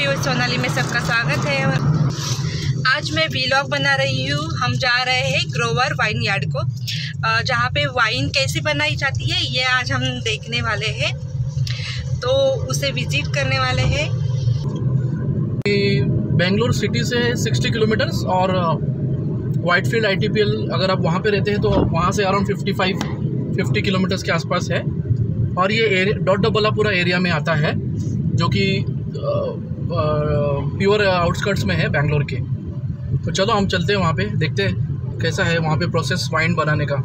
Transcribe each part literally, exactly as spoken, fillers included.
Video Sonali में सबका स्वागत है। आज मैं वीलॉग बना रही हूँ। हम जा रहे हैं ग्रोवर वाइन यार्ड को, जहाँ पे वाइन कैसी बनाई जाती है ये आज हम देखने वाले हैं, तो उसे विजिट करने वाले हैं। बेंगलुरु सिटी से साठ किलोमीटर्स और Whitefield I T P L अगर आप वहाँ पे रहते हैं तो वहाँ से अराउंड पचपन पचास किलोमीटर्स के आसपास है। और ये एरिया डॉट डबलापुरा एरिया में आता है, जो कि प्योर आउटस्कर्ट्स में है बेंगलोर के। तो चलो हम चलते हैं वहाँ पे, देखते हैं कैसा है वहाँ पे प्रोसेस वाइन बनाने का।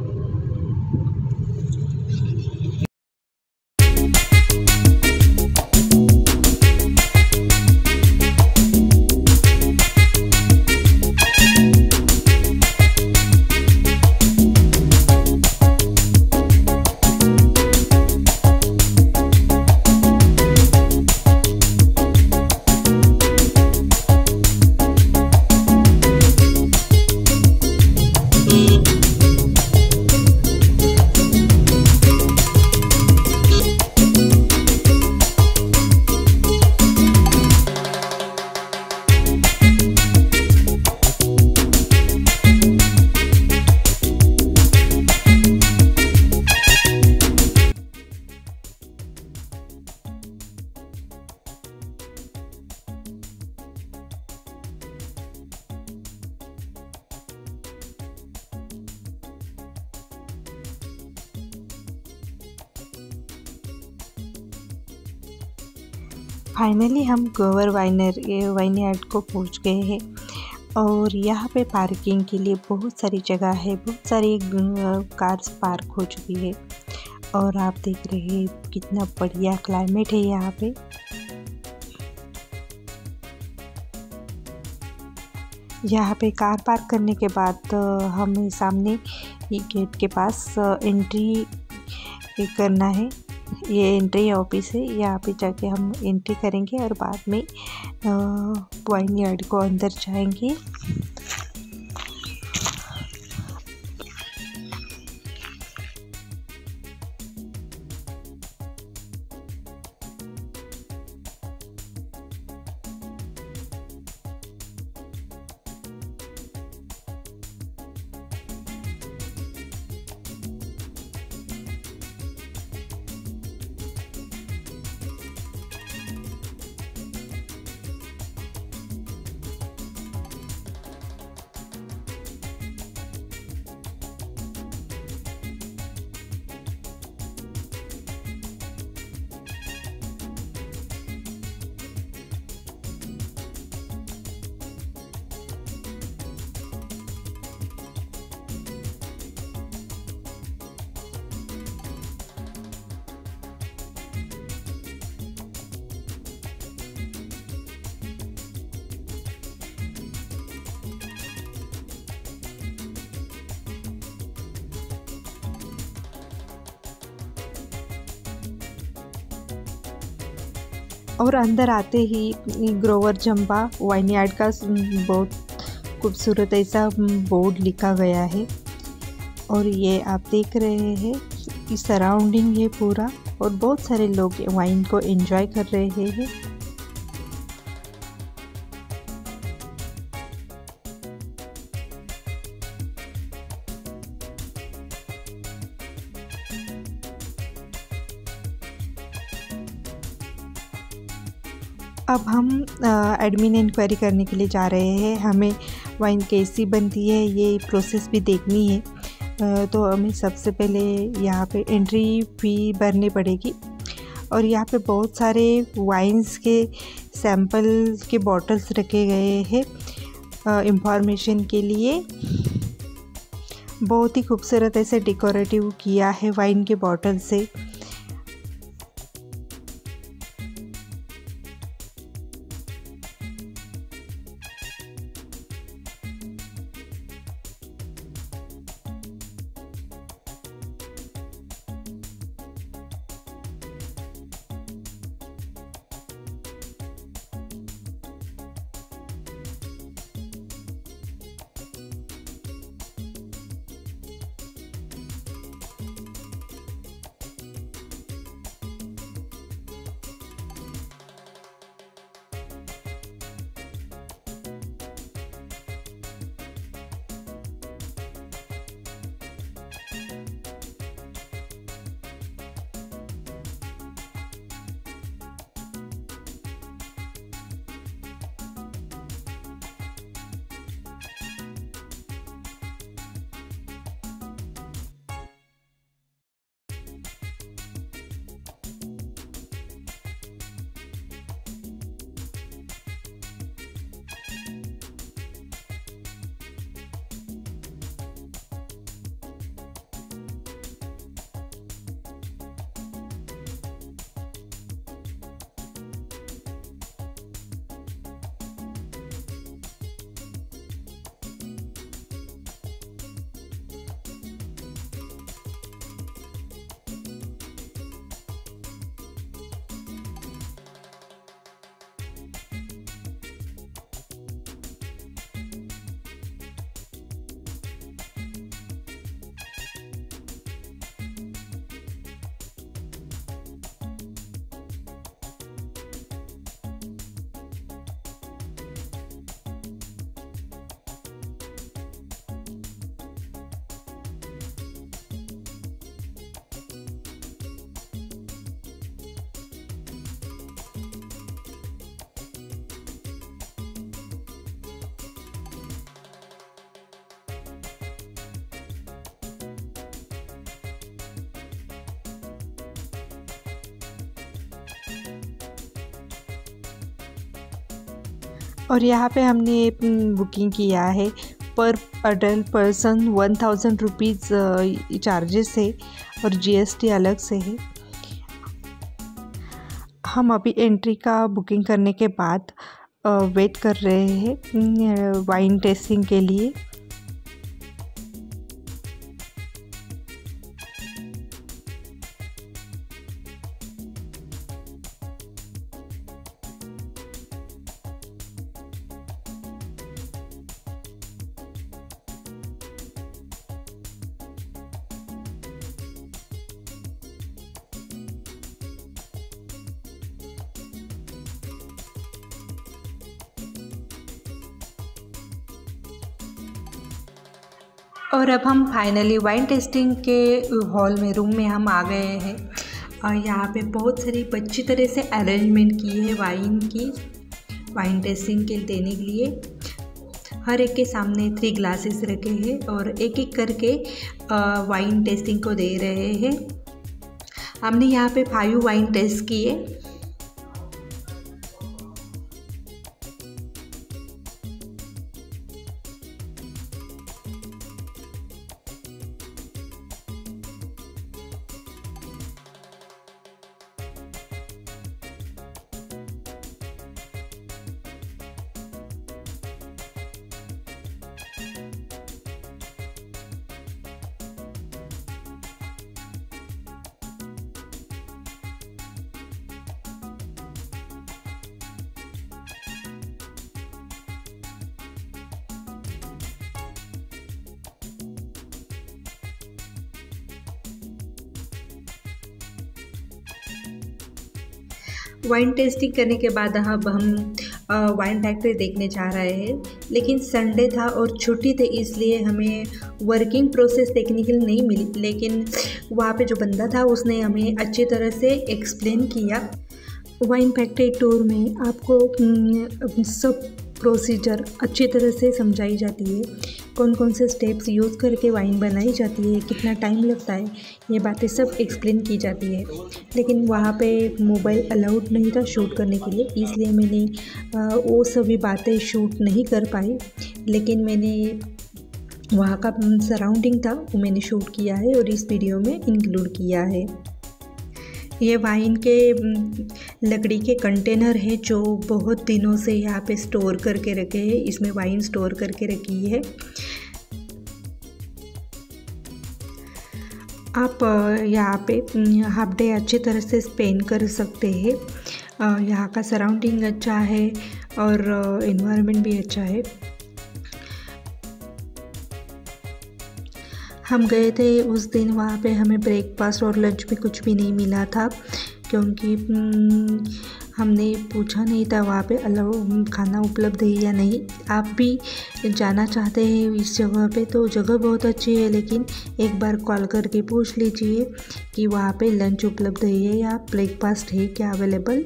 फाइनली हम ग्रोवर वाइनर वाइन यार्ड को पहुंच गए हैं और यहाँ पे पार्किंग के लिए बहुत सारी जगह है, बहुत सारी कार्स पार्क हो चुकी है। और आप देख रहे हैं कितना बढ़िया क्लाइमेट है यहाँ पे। यहाँ पे कार पार्क करने के बाद हमें सामने ये गेट के पास एंट्री करना है। ये एंट्री ऑफिस है, यहाँ पे जाके हम एंट्री करेंगे और बाद में वाइन यार्ड को अंदर जाएंगे। और अंदर आते ही ग्रोवर जंबा वाइन यार्ड का बहुत खूबसूरत ऐसा बोर्ड लिखा गया है। और ये आप देख रहे हैं कि सराउंडिंग है पूरा, और बहुत सारे लोग वाइन को एंजॉय कर रहे हैं। अब हम एडमिन इंक्वायरी करने के लिए जा रहे हैं। हमें वाइन कैसी बनती है ये प्रोसेस भी देखनी है, आ, तो हमें सबसे पहले यहाँ पे एंट्री फी भरनी पड़ेगी। और यहाँ पे बहुत सारे वाइन्स के सैंपल के बॉटल्स रखे गए हैं इंफॉर्मेशन के लिए। बहुत ही खूबसूरत ऐसे डेकोरेटिव किया है वाइन के बॉटल से। और यहाँ पे हमने बुकिंग किया है पर adult person one thousand rupees charges है और जीएसटी अलग से है। हम अभी एंट्री का बुकिंग करने के बाद वेट कर रहे हैं वाइन टेस्टिंग के लिए। और अब हम फाइनली वाइन टेस्टिंग के हॉल में रूम में हम आ गए हैं। और यहाँ पे बहुत सारी अच्छी तरह से अरेंजमेंट की है वाइन की, वाइन टेस्टिंग के देने के लिए। हर एक के सामने थ्री ग्लासेस रखे हैं और एक एक करके वाइन टेस्टिंग को दे रहे हैं। हमने यहाँ पे फाइव वाइन टेस्ट किए। वाइन टेस्टिंग करने के बाद अब हम वाइन फैक्ट्री देखने जा रहे हैं, लेकिन संडे था और छुट्टी थी इसलिए हमें वर्किंग प्रोसेस देखने के लिए नहीं मिली। लेकिन वहाँ पे जो बंदा था उसने हमें अच्छी तरह से एक्सप्लेन किया। वाइन फैक्ट्री टूर में आपको सब प्रोसीजर अच्छी तरह से समझाई जाती है, कौन कौन से स्टेप्स यूज़ करके वाइन बनाई जाती है, कितना टाइम लगता है, ये बातें सब एक्सप्लेन की जाती है। लेकिन वहाँ पे मोबाइल अलाउड नहीं था शूट करने के लिए, इसलिए मैंने वो सभी बातें शूट नहीं कर पाई। लेकिन मैंने वहाँ का सराउंडिंग था वो मैंने शूट किया है और इस वीडियो में इंक्लूड किया है। ये वाइन के लकड़ी के कंटेनर है जो बहुत दिनों से यहाँ पे स्टोर करके रखे हैं, इसमें वाइन स्टोर करके रखी है। आप यहाँ पे हाफ डे अच्छी तरह से स्पेंड कर सकते हैं। यहाँ का सराउंडिंग अच्छा है और एनवायरनमेंट भी अच्छा है। हम गए थे उस दिन, वहाँ पे हमें ब्रेकफास्ट और लंच में कुछ भी नहीं मिला था क्योंकि हमने पूछा नहीं था वहाँ पे अलाउ खाना उपलब्ध है या नहीं। आप भी जाना चाहते हैं इस जगह पे तो जगह बहुत अच्छी है, लेकिन एक बार कॉल करके पूछ लीजिए कि वहाँ पे लंच उपलब्ध है या ब्रेकफास्ट है क्या अवेलेबल।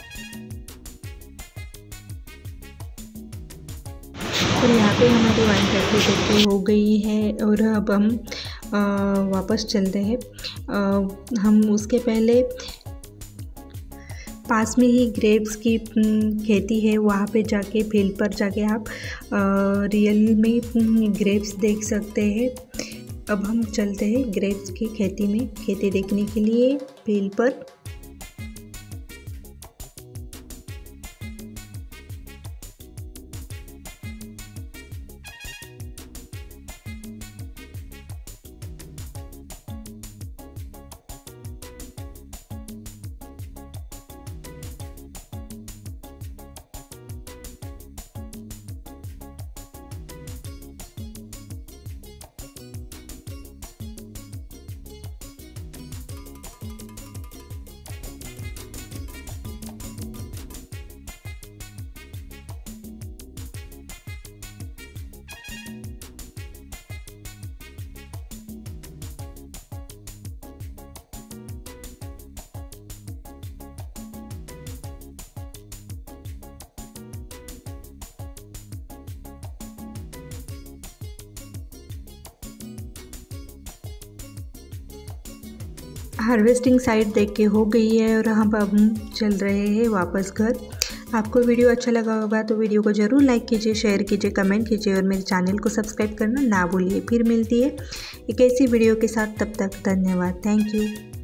और यहाँ पे हमारी वाइन फैक्ट्री देखते हो गई है और अब हम आ, वापस चलते हैं। आ, हम उसके पहले पास में ही ग्रेप्स की खेती है, वहाँ पे जाके फील्ड पर जाके आप आ, रियल में ग्रेप्स देख सकते हैं। अब हम चलते हैं ग्रेप्स की खेती में खेती देखने के लिए फील्ड पर। हार्वेस्टिंग साइट देख के हो गई है और हम अब चल रहे हैं वापस घर। आपको वीडियो अच्छा लगा होगा तो वीडियो को ज़रूर लाइक कीजिए, शेयर कीजिए, कमेंट कीजिए और मेरे चैनल को सब्सक्राइब करना ना भूलिए। फिर मिलती है एक ऐसी वीडियो के साथ, तब तक धन्यवाद। Thank you.